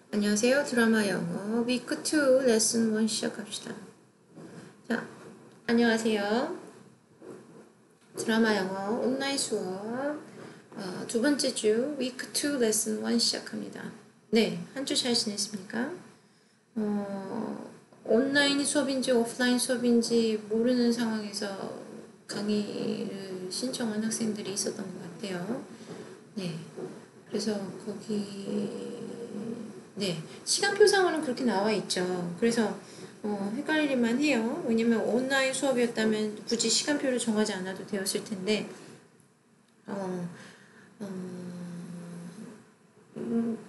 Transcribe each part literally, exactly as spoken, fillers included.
안녕하세요. 드라마 영어 위크 투 레슨 원 시작합시다. 자, 안녕하세요. 드라마 영어 온라인 수업 어, 두 번째 주 위크 투 레슨 원 시작합니다. 네, 한 주 잘 지냈습니까? 어, 온라인 수업인지 오프라인 수업인지 모르는 상황에서 강의를 신청한 학생들이 있었던 것 같아요. 네, 그래서 거기 네, 시간표상으로는 그렇게 나와 있죠. 그래서 어, 헷갈릴만 해요. 왜냐면 온라인 수업이었다면 굳이 시간표를 정하지 않아도 되었을 텐데 어, 어, 음,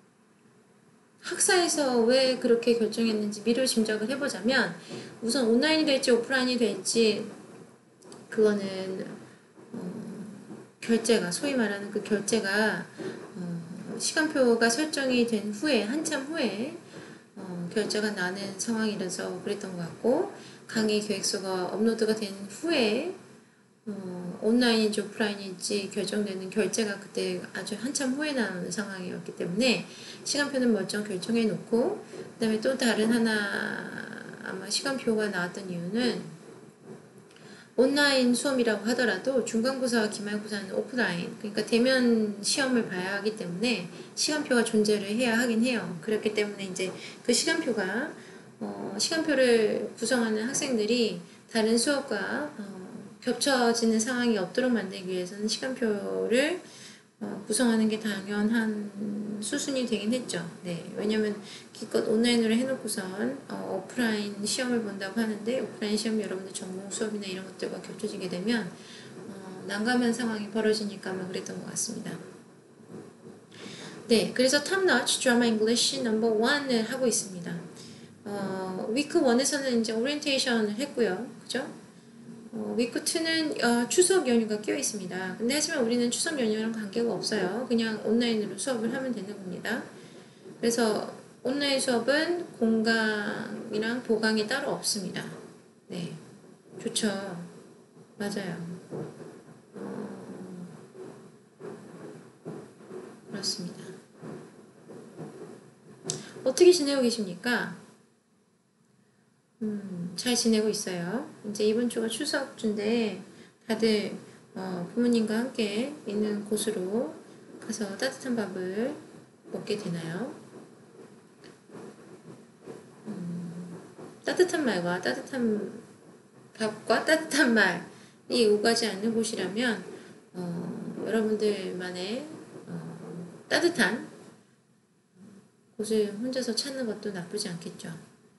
학사에서 왜 그렇게 결정했는지 미루 짐작을 해보자면 우선 온라인이 될지 오프라인이 될지 그거는 어, 결제가 소위 말하는 그 결제가 어, 시간표가 설정이 된 후에 한참 후에 어, 결제가 나는 상황이라서 그랬던 것 같고 강의 계획서가 업로드가 된 후에 어, 온라인인지 오프라인인지 결정되는 결제가 그때 아주 한참 후에 나오는 상황이었기 때문에 시간표는 멀쩡 결정해 놓고 그 다음에 또 다른 하나 아마 시간표가 나왔던 이유는 온라인 수업이라고 하더라도 중간고사와 기말고사는 오프라인, 그러니까 대면 시험을 봐야 하기 때문에 시간표가 존재를 해야 하긴 해요. 그렇기 때문에 이제 그 시간표가 어, 시간표를 구성하는 학생들이 다른 수업과 어, 겹쳐지는 상황이 없도록 만들기 위해서는 시간표를 어, 구성하는 게 당연한 수순이 되긴 했죠. 네, 왜냐면 기껏 온라인으로 해놓고선 어, 오프라인 시험을 본다고 하는데 오프라인 시험 여러분들 전공 수업이나 이런 것들과 겹쳐지게 되면 어, 난감한 상황이 벌어지니까 아마 그랬던 것 같습니다. 네, 그래서 탑너치 드라마 잉글리시 넘버 원을 하고 있습니다. 어, 위크 원에서는 이제 오리엔테이션을 했고요. 그죠? 어, 위크 투는 어, 추석 연휴가 끼어 있습니다. 근데 하지만 우리는 추석 연휴랑 관계가 없어요. 그냥 온라인으로 수업을 하면 되는 겁니다. 그래서 온라인 수업은 공강이랑 보강이 따로 없습니다. 네, 좋죠. 맞아요. 어, 그렇습니다. 어떻게 지내고 계십니까? 음, 잘 지내고 있어요. 이제 이번 주가 추석 주인데 다들 어, 부모님과 함께 있는 곳으로 가서 따뜻한 밥을 먹게 되나요? 음, 따뜻한 말과 따뜻한 밥과 따뜻한 말이 오가지 않는 곳이라면 어, 여러분들만의 어, 따뜻한 곳을 혼자서 찾는 것도 나쁘지 않겠죠.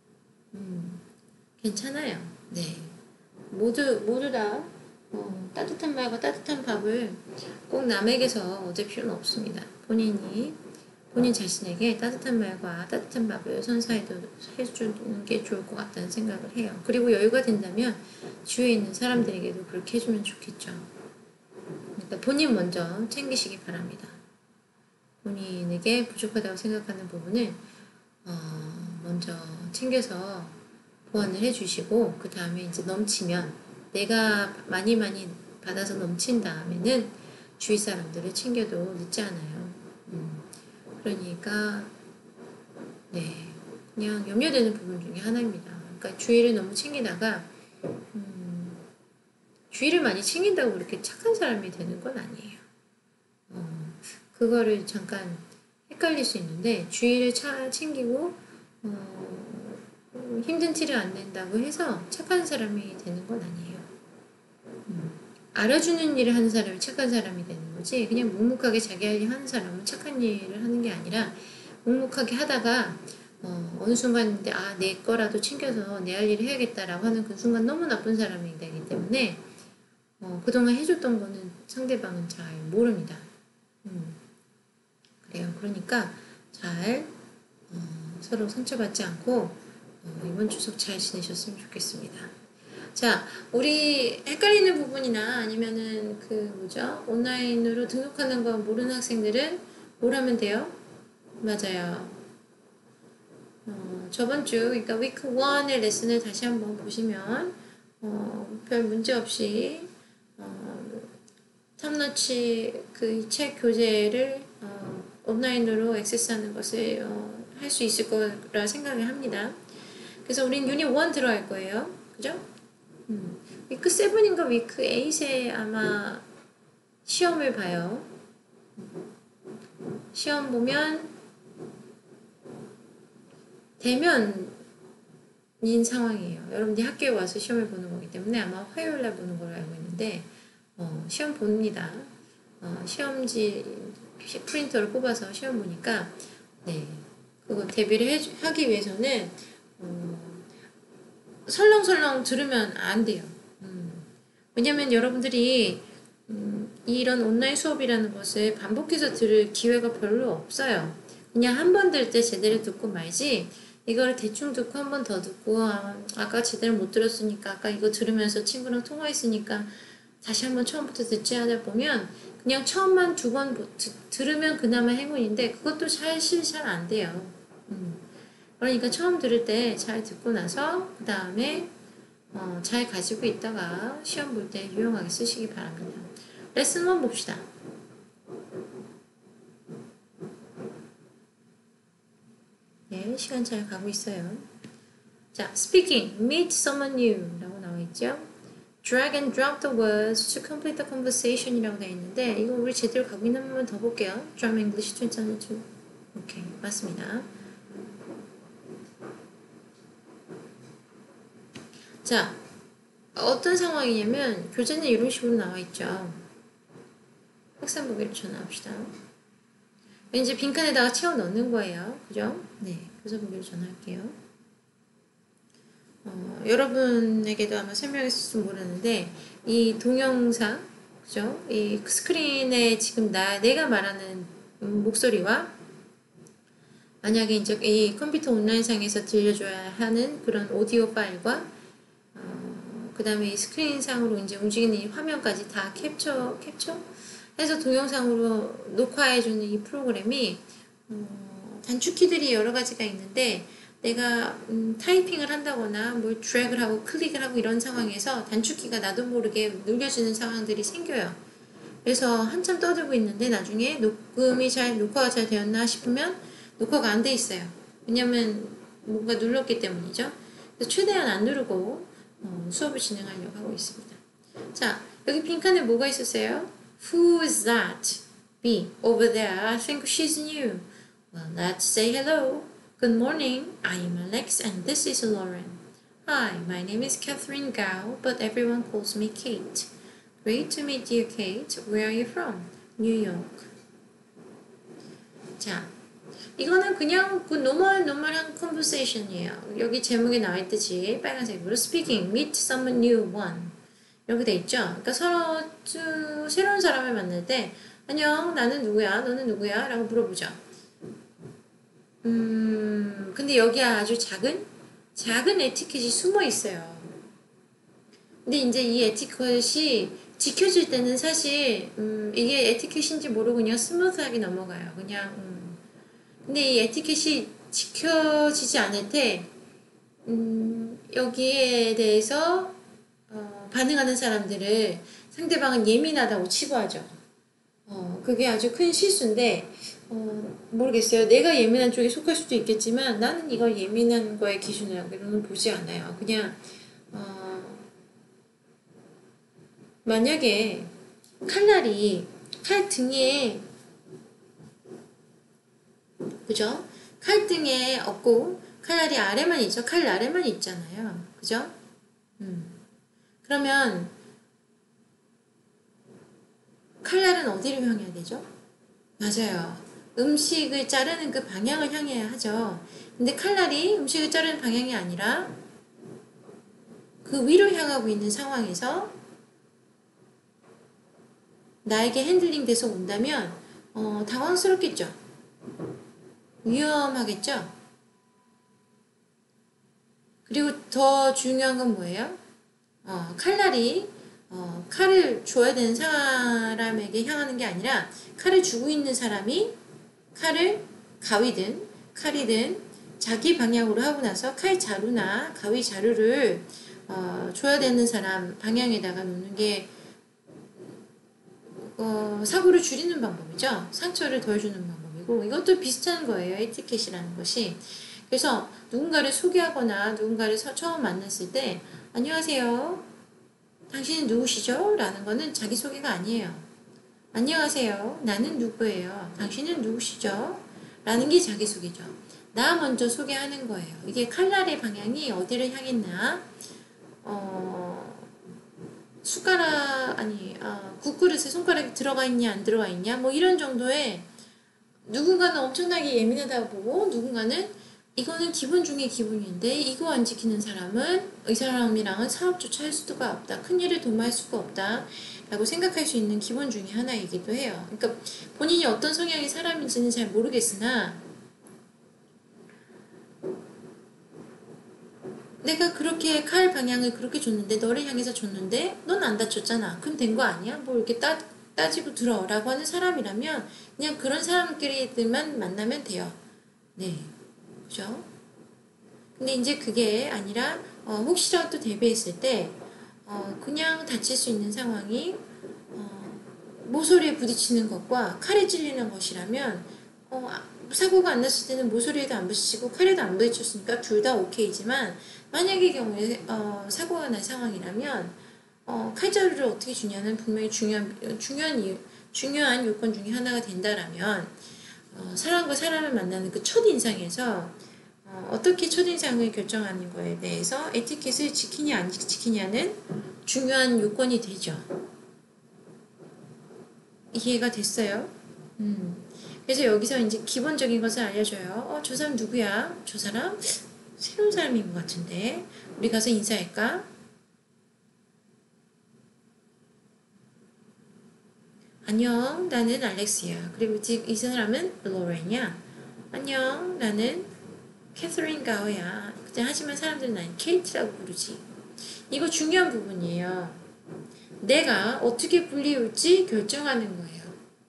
음, 괜찮아요. 네. 모두, 모두 다, 어, 따뜻한 말과 따뜻한 밥을 꼭 남에게서 얻을 필요는 없습니다. 본인이, 본인 자신에게 따뜻한 말과 따뜻한 밥을 선사해주는 게 좋을 것 같다는 생각을 해요. 그리고 여유가 된다면 주위에 있는 사람들에게도 그렇게 해주면 좋겠죠. 그러니까 본인 먼저 챙기시기 바랍니다. 본인에게 부족하다고 생각하는 부분을, 어, 먼저 챙겨서 보완을 해주시고 그 다음에 이제 넘치면 내가 많이 많이 받아서 넘친 다음에는 주위 사람들을 챙겨도 늦지 않아요. 음, 그러니까 네, 그냥 염려되는 부분 중에 하나입니다. 그러니까 주위를 너무 챙기다가 음, 주위를 많이 챙긴다고 그렇게 착한 사람이 되는 건 아니에요. 어, 그거를 잠깐 헷갈릴 수 있는데 주위를 차, 챙기고 어, 힘든 티를 안 낸다고 해서 착한 사람이 되는 건 아니에요. 음, 알아주는 일을 하는 사람이 착한 사람이 되는 거지 그냥 묵묵하게 자기 할 일 하는 사람은 착한 일을 하는 게 아니라 묵묵하게 하다가 어, 어느 순간인데 아, 내 거라도 챙겨서 내 할 일을 해야겠다라고 하는 그 순간 너무 나쁜 사람이 되기 때문에 어, 그동안 해줬던 거는 상대방은 잘 모릅니다. 음, 그래요. 그러니까 잘 어, 서로 상처받지 않고 어, 이번 추석 잘 지내셨으면 좋겠습니다. 자, 우리 헷갈리는 부분이나 아니면은 그 뭐죠? 온라인으로 등록하는 거 모르는 학생들은 뭘 하면 돼요? 맞아요. 어, 저번 주, 그러니까 위크 일의 레슨을 다시 한번 보시면 어, 별 문제 없이 어, 탑너치 그 책 교재를 어, 온라인으로 액세스하는 것을 어, 할 수 있을 거라 생각을 합니다. 그래서 우린 유닛 일 들어갈 거예요. 그죠? 음. 위크 칠인가 위크 에잇에 아마 시험을 봐요. 시험 보면 대면인 상황이에요. 여러분들이 학교에 와서 시험을 보는 거기 때문에 아마 화요일날 보는 걸로 알고 있는데 어, 시험 봅니다. 어, 시험지 프린터를 뽑아서 시험 보니까 네 그거 대비를 해, 하기 위해서는 어, 설렁설렁 들으면 안 돼요. 음, 왜냐면 여러분들이 음, 이런 온라인 수업이라는 것을 반복해서 들을 기회가 별로 없어요. 그냥 한 번 들 때 제대로 듣고 말지 이걸 대충 듣고 한 번 더 듣고 아, 아까 제대로 못 들었으니까 아까 이거 들으면서 친구랑 통화했으니까 다시 한번 처음부터 듣지 하다 보면 그냥 처음만 두 번 들으면 그나마 행운인데 그것도 사실 잘 안 돼요. 음. 그러니까 처음 들을 때 잘 듣고 나서 그 다음에 어, 잘 가지고 있다가 시험 볼 때 유용하게 쓰시기 바랍니다. 레슨 일 봅시다. 네, 시간 잘 가고 있어요. 자, speaking, meet someone new 라고 나와 있죠. drag and drop the words to complete the conversation 이라고 되어 있는데 이거 우리 제대로 가고 있는 부분 더 볼게요. Drama English 이천이십이. 오케이, 맞습니다. 자, 어떤 상황이냐면 교재는 이런 식으로 나와 있죠. 학생 보기로 전화합시다. 이제 빈칸에다가 채워 넣는 거예요. 그죠? 네, 교사 보기로 전화할게요. 어, 여러분에게도 아마 설명했을지 모르는데 이 동영상, 그죠? 이 스크린에 지금 나 내가 말하는 목소리와 만약에 이제 이 컴퓨터 온라인상에서 들려줘야 하는 그런 오디오 파일과 어, 그 다음에 이 스크린상으로 이제 움직이는 이 화면까지 다 캡처 캡처 해서 동영상으로 녹화해주는 이 프로그램이 어, 단축키들이 여러 가지가 있는데 내가 음, 타이핑을 한다거나 뭘 드래그를 하고 클릭을 하고 이런 상황에서 단축키가 나도 모르게 눌려지는 상황들이 생겨요. 그래서 한참 떠들고 있는데 나중에 녹음이 잘 녹화가 잘 되었나 싶으면 녹화가 안 돼 있어요. 왜냐면 뭔가 눌렀기 때문이죠. 그래서 최대한 안 누르고 어, 수업을 진행하려고 하고 있습니다. 자, 여기 빈칸에 뭐가 있었어요? Who is that? B. Over there. I think she's new. Well, let's say hello. Good morning. I am Alex and this is Lauren. Hi, my name is Catherine Gao, but everyone calls me Kate. Great to meet you, Kate. Where are you from? New York. 자, 이거는 그냥 그 노멀 노멀한 conversation이에요. 여기 제목에 나와 있듯이 빨간색으로 speaking, meet someone new one. 이렇게 돼 있죠. 그러니까 서로 쭉 새로운 사람을 만날 때 안녕, 나는 누구야, 너는 누구야? 라고 물어보죠. 음, 근데 여기에 아주 작은 작은 에티켓이 숨어 있어요. 근데 이제 이 에티켓이 지켜질 때는 사실 음, 이게 에티켓인지 모르고 그냥 스무스하게 넘어가요. 그냥 음. 근데 이 에티켓이 지켜지지 않을 때 음, 여기에 대해서 어, 반응하는 사람들을 상대방은 예민하다고 치부하죠. 어, 그게 아주 큰 실수인데 어, 모르겠어요. 내가 예민한 쪽에 속할 수도 있겠지만 나는 이걸 예민한 거의 기준으로는 보지 않아요. 그냥 어, 만약에 칼날이 칼등에 그죠? 칼등에 없고 칼날이 아래만 있죠. 칼 아래만 있잖아요. 그죠? 음. 그러면 칼날은 어디를 향해야 되죠? 맞아요. 음식을 자르는 그 방향을 향해야 하죠. 근데 칼날이 음식을 자르는 방향이 아니라 그 위로 향하고 있는 상황에서 나에게 핸들링 돼서 온다면 어, 당황스럽겠죠. 위험하겠죠. 그리고 더 중요한 건 뭐예요? 어, 칼날이 어, 칼을 줘야 되는 사람에게 향하는 게 아니라 칼을 주고 있는 사람이 칼을 가위든 칼이든 자기 방향으로 하고 나서 칼 자루나 가위 자루를 어, 줘야 되는 사람 방향에다가 놓는 게 어, 사고를 줄이는 방법이죠. 상처를 덜 주는 방법이고 아니고 이것도 비슷한 거예요. 에티켓이라는 것이. 그래서 누군가를 소개하거나 누군가를 처음 만났을 때 안녕하세요. 당신은 누구시죠? 라는 거는 자기소개가 아니에요. 안녕하세요. 나는 누구예요? 당신은 누구시죠? 라는 게 자기소개죠. 나 먼저 소개하는 거예요. 이게 칼날의 방향이 어디를 향했나? 어, 숟가락, 아니, 아, 국그릇에 손가락이 들어가 있냐, 안 들어가 있냐? 뭐 이런 정도의 누군가는 엄청나게 예민하다고 보고 누군가는 이거는 기본 중에 기본인데 이거 안 지키는 사람은 이 사람이랑은 사업조차 할 수가 없다. 큰일을 도모할 수가 없다. 라고 생각할 수 있는 기본 중에 하나이기도 해요. 그러니까 본인이 어떤 성향의 사람인지는 잘 모르겠으나 내가 그렇게 칼 방향을 그렇게 줬는데 너를 향해서 줬는데 넌 안 다쳤잖아. 그럼 된 거 아니야? 뭐 이렇게 따, 따지고 들어 라고 하는 사람이라면 그냥 그런 사람끼리들만 만나면 돼요. 네. 그죠? 근데 이제 그게 아니라 어, 혹시라도 대비했을 때 어, 그냥 다칠 수 있는 상황이 어, 모서리에 부딪히는 것과 칼에 찔리는 것이라면 어, 사고가 안 났을 때는 모서리에도 안 부딪히고 칼에도 안 부딪혔으니까 둘 다 오케이지만 만약의 경우에 어, 사고가 난 상황이라면 어, 칼자루를 어떻게 주냐는 분명히 중요한 중요한 이유, 중요한 요건 중에 하나가 된다라면 어, 사람과 사람을 만나는 그 첫인상에서 어, 어떻게 첫인상을 결정하는 거에 대해서 에티켓을 지키냐 안 지키냐는 중요한 요건이 되죠. 이해가 됐어요? 음. 그래서 여기서 이제 기본적인 것을 알려줘요. 어, 저 사람 누구야? 저 사람? 새로운 사람인 것 같은데 우리 가서 인사할까? 안녕, 나는 알렉스야. 그리고 이 사람은 로렌이야. 안녕, 나는 캐서린 가오야. 하지만 사람들은 난 케이트라고 부르지. 이거 중요한 부분이에요. 내가 어떻게 불리울지 결정하는 거예요.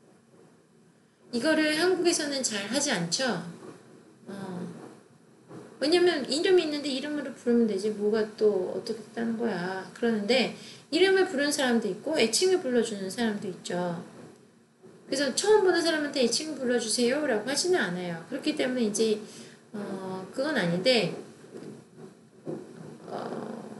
이거를 한국에서는 잘 하지 않죠? 어. 왜냐면 이름이 있는데 이름으로 부르면 되지 뭐가 또 어떻게 됐다는 거야. 그러는데 이름을 부르는 사람도 있고 애칭을 불러주는 사람도 있죠. 그래서 처음 보는 사람한테 애칭을 불러주세요 라고 하지는 않아요. 그렇기 때문에 이제 어, 그건 아닌데 어,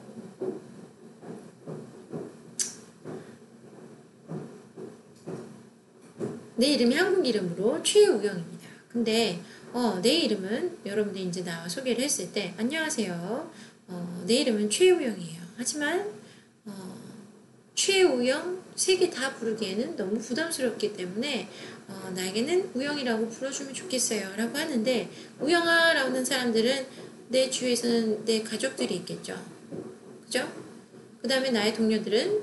내 이름이 한국 이름으로 최우영입니다. 근데 어, 내 이름은 여러분들이 이제 나와 소개를 했을 때 안녕하세요. 어, 내 이름은 최우영이에요. 하지만 어, 최우영 세 개 다 부르기에는 너무 부담스럽기 때문에 어, 나에게는 우영이라고 불러주면 좋겠어요 라고 하는데 우영아 라고 하는 사람들은 내 주위에서는 내 가족들이 있겠죠. 그죠? 그 다음에 나의 동료들은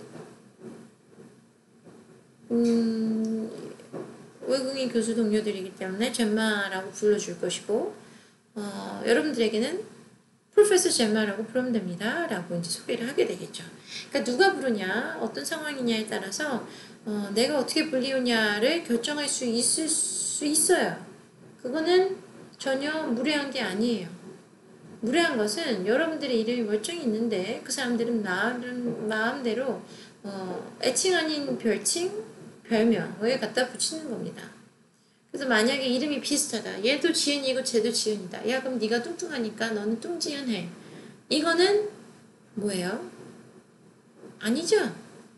음, 외국인 교수 동료들이기 때문에 젬마라고 불러줄 것이고 어, 여러분들에게는 프로페서 젬마라고 부르면 됩니다 라고 이제 소개를 하게 되겠죠. 그러니까 누가 부르냐 어떤 상황이냐에 따라서 어, 내가 어떻게 불리우냐를 결정할 수 있을 수 있어요. 그거는 전혀 무례한 게 아니에요. 무례한 것은 여러분들의 이름이 멀쩡히 있는데 그 사람들은 마음, 마음대로 어, 애칭 아닌 별칭, 별명을 갖다 붙이는 겁니다. 그래서 만약에 이름이 비슷하다. 얘도 지은이고 쟤도 지은이다. 야 그럼 네가 뚱뚱하니까 너는 뚱지은 해. 이거는 뭐예요? 아니죠?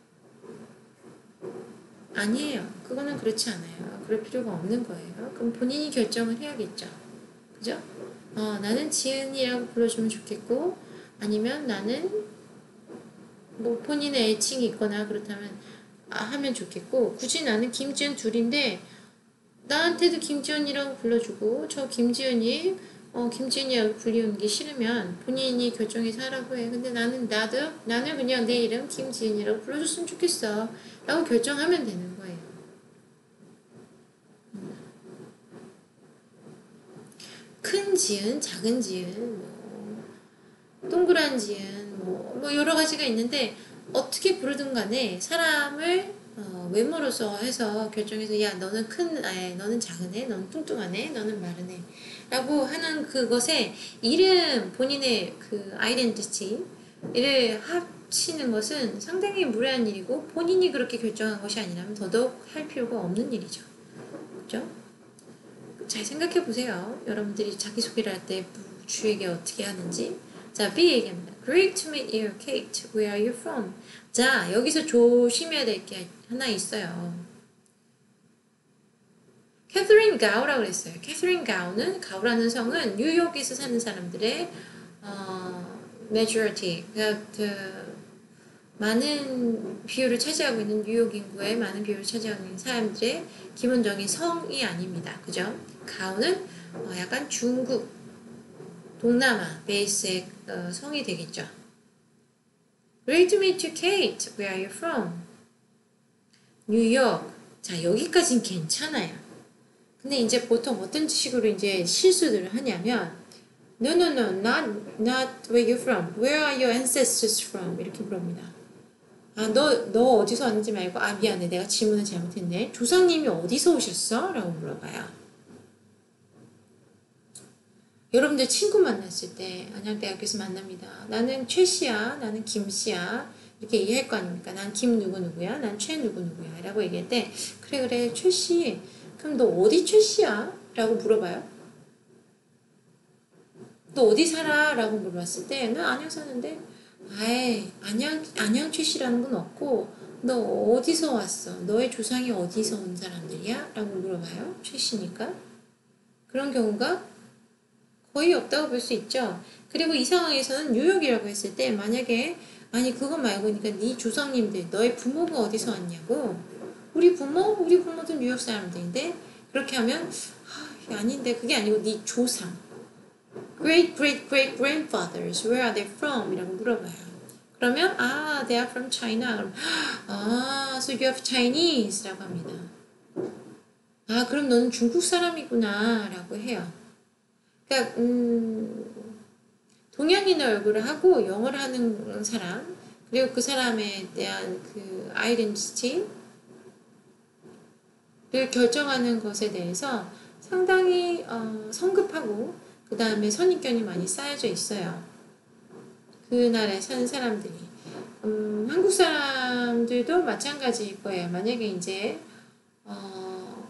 아니에요. 그거는 그렇지 않아요. 그럴 필요가 없는 거예요. 그럼 본인이 결정을 해야겠죠. 그죠? 어, 나는 지은이라고 불러주면 좋겠고 아니면 나는 뭐 본인의 애칭이 있거나 그렇다면 아, 하면 좋겠고 굳이 나는 김지은 둘인데 나한테도 김지은이라고 불러주고 저 김지은이 어, 김지은이라고 불리우는 게 싫으면 본인이 결정해서 하라고 해. 근데 나는 나도 나는 그냥 내 이름 김지은이라고 불러줬으면 좋겠어 라고 결정하면 되는 거예요. 큰 지은, 작은 지은, 뭐 동그란 지은, 뭐, 뭐 여러 가지가 있는데 어떻게 부르든 간에 사람을 어, 외모로서 해서 결정해서 야 너는 큰 애, 너는 작은 애, 너는 뚱뚱한 애, 너는 마른 애 라고 하는 그것에 이름 본인의 그 아이덴티티를 합치는 것은 상당히 무례한 일이고 본인이 그렇게 결정한 것이 아니라면 더더욱 할 필요가 없는 일이죠. 그죠? 잘 생각해 보세요. 여러분들이 자기소개를 할 때 주에게 어떻게 하는지. 자, B 얘기합니다. Great to meet you, Kate. Where are you from? 자, 여기서 조심해야 될 게 하나 있어요. 캐서린 가우라고 그랬어요. 캐서린 가우는, 가우라는 성은 뉴욕에서 사는 사람들의 어, majority, 그, 그 많은 비율을 차지하고 있는 뉴욕 인구의 많은 비율을 차지하고 있는 사람들의 기본적인 성이 아닙니다. 그죠? 가오는 어 약간 중국, 동남아 베이스의 어 성이 되겠죠. Great to meet you, Kate. Where are you from? 뉴욕. 자, 여기까지는 괜찮아요. 근데 이제 보통 어떤 식으로 이제 실수들을 하냐면 No, no, no, not, not where you from. Where are your ancestors from? 이렇게 물어봅니다. 아, 너, 너 어디서 왔는지 말고, 아, 미안해. 내가 질문을 잘못했네. 조상님이 어디서 오셨어? 라고 물어봐요. 여러분들 친구 만났을 때, 안양대학교에서 만납니다. 나는 최 씨야. 나는 김 씨야. 이렇게 얘기할 거 아닙니까? 난 김 누구누구야. 난 최 누구누구야. 라고 얘기할 때, 그래, 그래, 최 씨. 그럼 너 어디 최 씨야? 라고 물어봐요. 너 어디 살아? 라고 물어봤을 때, 나 안양 사는데, 아이, 안양, 안양 최씨라는 건 없고, 너 어디서 왔어? 너의 조상이 어디서 온 사람들이야? 라고 물어봐요. 최씨니까. 그런 경우가 거의 없다고 볼 수 있죠. 그리고 이 상황에서는 뉴욕이라고 했을 때, 만약에, 아니, 그거 말고, 그러니까 네 조상님들, 너의 부모가 어디서 왔냐고. 우리 부모? 우리 부모도 뉴욕 사람들인데, 그렇게 하면, 아, 아닌데, 그게 아니고 네 조상. Great, great, great grandfathers, where are they from? 이라고 물어봐요. 그러면, 아, they are from China. 그럼, 아, so you have Chinese? 라고 합니다. 아, 그럼 너는 중국 사람이구나. 라고 해요. 그러니까, 음, 동양인의 얼굴을 하고 영어를 하는 사람, 그리고 그 사람에 대한 그 아이덴티티를 결정하는 것에 대해서 상당히 어, 성급하고 그 다음에 선입견이 많이 쌓여져 있어요. 그 나라에 사는 사람들이. 음, 한국 사람들도 마찬가지일 거예요. 만약에 이제 어,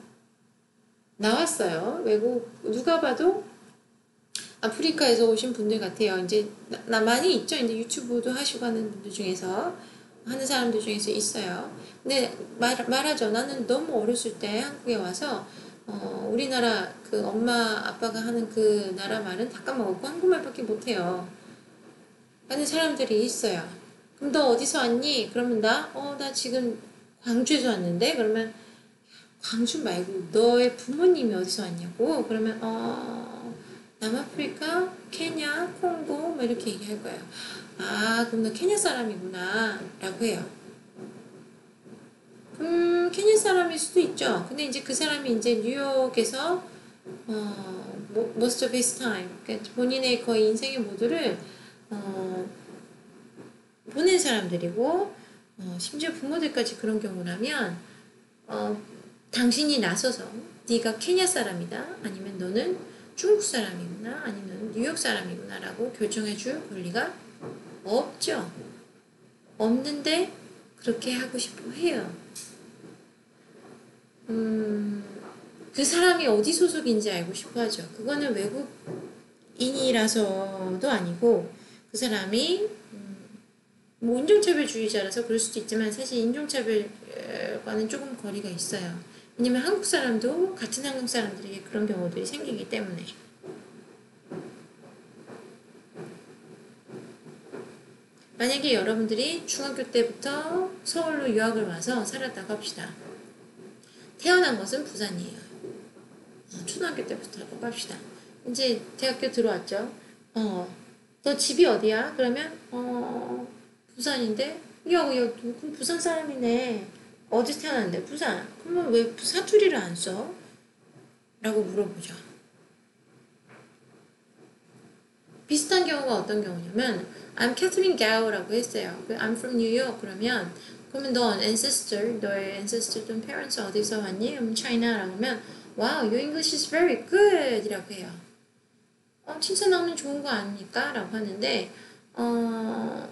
나왔어요. 외국 누가 봐도 아프리카에서 오신 분들 같아요. 이제 나, 나 많이 있죠. 이제 유튜브도 하시고 하는 분들 중에서 하는 사람들 중에서 있어요. 근데 말, 말하죠. 나는 너무 어렸을 때 한국에 와서 어, 우리나라 그 엄마 아빠가 하는 그 나라 말은 다 까먹었고 한국말밖에 못해요. 하는 사람들이 있어요. 그럼 너 어디서 왔니? 그러면 나? 어, 나 지금 광주에서 왔는데? 그러면 광주 말고 너의 부모님이 어디서 왔냐고? 그러면 어, 남아프리카, 케냐, 콩고 뭐 이렇게 얘기할 거예요. 아, 그럼 너 케냐 사람이구나 라고 해요. 음, 케냐 사람일 수도 있죠. 근데 이제 그 사람이 이제 뉴욕에서 어, most of his time, 그러니까 본인의 거의 인생의 모두를 어, 보낸 사람들이고 어, 심지어 부모들까지 그런 경우라면 어, 당신이 나서서 네가 케냐 사람이다 아니면 너는 중국 사람이구나 아니면 뉴욕 사람이구나 라고 결정해 줄 권리가 없죠. 없는데 그렇게 하고 싶어 해요. 음, 그 사람이 어디 소속인지 알고 싶어 하죠. 그거는 외국인이라서도 아니고 그 사람이 음, 뭐 인종차별주의자라서 그럴 수도 있지만 사실 인종차별과는 조금 거리가 있어요. 왜냐면 한국 사람도 같은 한국 사람들에게 그런 경우들이 생기기 때문에. 만약에 여러분들이 중학교 때부터 서울로 유학을 와서 살았다고 합시다. 태어난 것은 부산이에요. 초등학교 때부터라고 합시다. 이제 대학교 들어왔죠. 어, 너 집이 어디야? 그러면 어, 부산인데 야, 야, 그럼 부산 사람이네. 어디서 태어났는데? 부산. 그러면 왜 사투리를 안 써? 라고 물어보죠. 비슷한 경우가 어떤 경우냐면 I'm Catherine Gao라고 했어요. I'm from New York 그러면 그러면 너 ancestor, 너의 ancestor 또는 parents 어디서 왔니? 그럼 China라고 하면 Wow, your English is very good 이라고 해요. 어, 칭찬하면 좋은 거 아닙니까? 라고 하는데 어,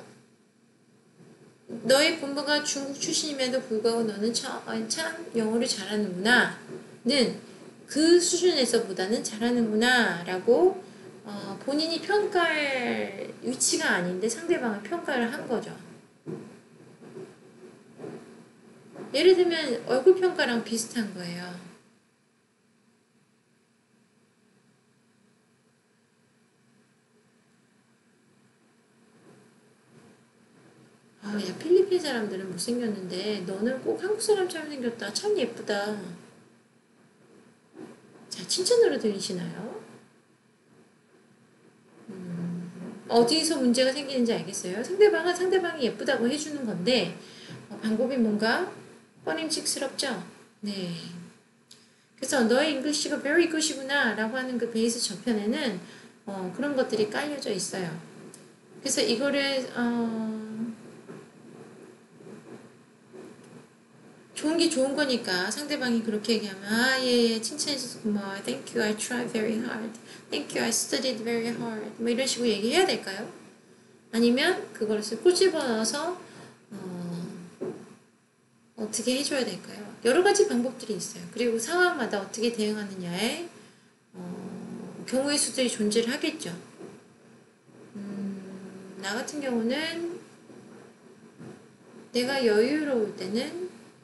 너의 부모가 중국 출신임에도 불구하고 너는 참, 참 영어를 잘하는구나 는 그 수준에서보다는 잘하는구나 라고 어, 본인이 평가할 위치가 아닌데 상대방을 평가를 한 거죠. 예를 들면 얼굴 평가랑 비슷한 거예요. 아, 야, 필리핀 사람들은 못생겼는데 너는 꼭 한국 사람처럼 생겼다. 참 예쁘다. 자, 칭찬으로 들리시나요? 음, 어디서 문제가 생기는지 알겠어요? 상대방은 상대방이 예쁘다고 해주는 건데 어, 방법이 뭔가 꺼림칙스럽죠? 네. 그래서 너의 잉글리시가 very good이구나 라고 하는 그 베이스 저편에는 어, 그런 것들이 깔려져 있어요. 그래서 이거를 어, 좋은 게 좋은 거니까 상대방이 그렇게 얘기하면 아, 예, 예, 칭찬해줘서 고마워. Thank you, I tried very hard. Thank you, I studied very hard. 뭐 이런 식으로 얘기해야 될까요? 아니면 그것을 꼬집어 넣어서 어, 어떻게 해줘야 될까요? 여러 가지 방법들이 있어요. 그리고 상황마다 어떻게 대응하느냐에 어, 경우의 수들이 존재를 하겠죠. 음, 나 같은 경우는 내가 여유로울 때는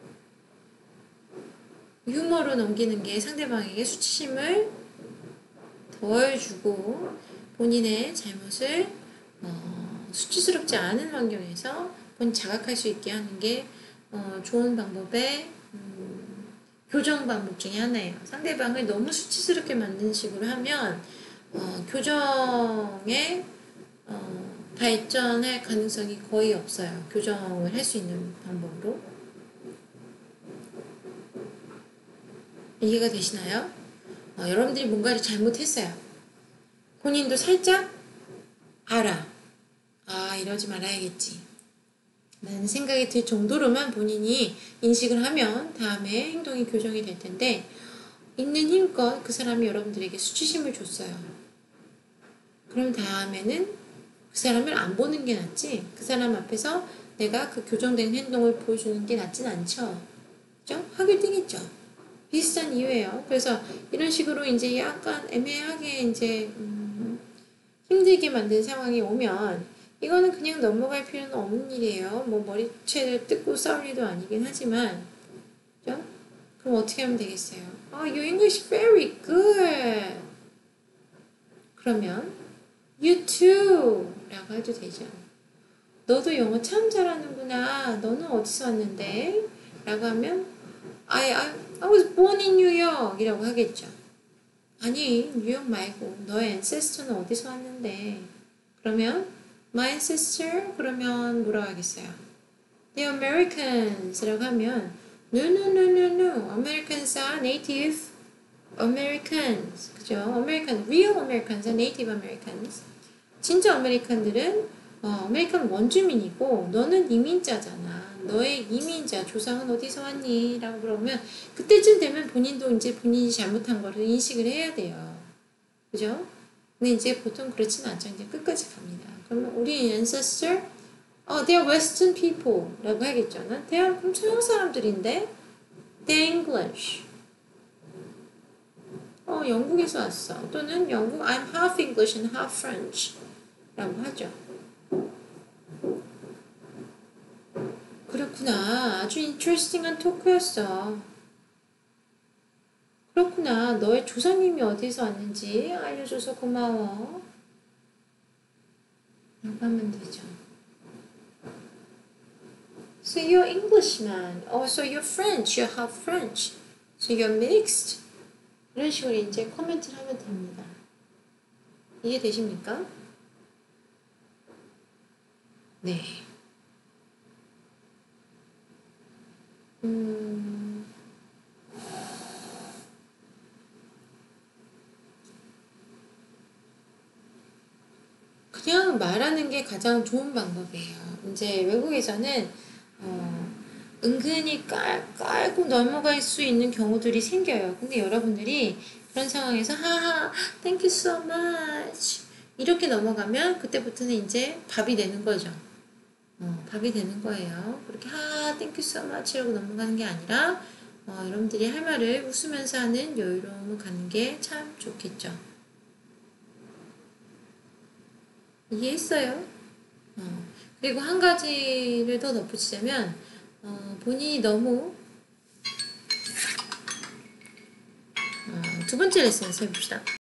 유머로 넘기는 게 상대방에게 수치심을 덜 주고 본인의 잘못을 어, 수치스럽지 않은 환경에서 본 자각할 수 있게 하는 게 어, 좋은 방법의 음, 교정 방법 중에 하나예요. 상대방을 너무 수치스럽게 만드는 식으로 하면 어, 교정에 어, 발전할 가능성이 거의 없어요. 교정을 할 수 있는 방법으로. 이해가 되시나요? 어, 여러분들이 뭔가를 잘못했어요. 본인도 살짝 알아. 아, 이러지 말아야겠지. 라는 생각이 들 정도로만 본인이 인식을 하면 다음에 행동이 교정이 될 텐데 있는 힘껏 그 사람이 여러분들에게 수치심을 줬어요. 그럼 다음에는 그 사람을 안 보는 게 낫지 그 사람 앞에서 내가 그 교정된 행동을 보여주는 게 낫진 않죠. 그죠? 하게 되겠죠. 비슷한 이유예요. 그래서 이런 식으로 이제 약간 애매하게 이제 음, 힘들게 만든 상황이 오면 이거는 그냥 넘어갈 필요는 없는 일이에요. 뭐 머리채를 뜯고 싸울 일도 아니긴 하지만, 그죠? 그럼 어떻게 하면 되겠어요? 아, oh, your English very good. 그러면 you too 라고 해도 되죠. 너도 영어 참 잘하는구나. 너는 어디서 왔는데? 라고 하면 I, I, I was born in New York 이라고 하겠죠. 아니, 뉴욕 말고 너의 ancestor는 어디서 왔는데? 그러면 my ancestor? 그러면 뭐라고 하겠어요? They're Americans 라고 하면 No, no, no, no, no. Americans are native Americans. 그죠? American, real Americans are native Americans. 진짜 아메리칸들은 어, 아메리칸 원주민이고 너는 이민자잖아. 너의 이민자 조상은 어디서 왔니? 라고 그러면 그때쯤 되면 본인도 이제 본인이 잘못한 거를 인식을 해야 돼요. 그죠? 근데 이제 보통 그렇진 않죠. 이제 끝까지 갑니다. 그러면 우리 ancestor, 어, they are Western people 라고 하겠죠. 난 they are 그럼 서양 사람들인데 they're English. 어, 영국에서 왔어. 또는 영국, I'm half English and half French 라고 하죠. 그렇구나. 아주 인트레스팅한 토크였어. 그렇구나. 너의 조상님이 어디서 왔는지 알려줘서 고마워. 라고 하면 되죠. So you're Englishman. Oh, so you're French. You're half French. So you're mixed. 이런 식으로 이제 코멘트를 하면 됩니다. 이해되십니까? 네. 음, 그냥 말하는 게 가장 좋은 방법이에요. 이제 외국에서는 어, 은근히 깔, 깔고 넘어갈 수 있는 경우들이 생겨요. 근데 여러분들이 그런 상황에서 하하, thank you so much 이렇게 넘어가면 그때부터는 이제 밥이 되는 거죠. 어, 밥이 되는 거예요. 그렇게 하, thank you so much 이라고 넘어가는 게 아니라 어, 여러분들이 할 말을 웃으면서 하는 여유로움을 갖는 게 참 좋겠죠. 이해했어요? 어, 그리고 한 가지를 더 덧붙이자면 어, 본인이 너무 어, 두 번째 레슨에서 해봅시다.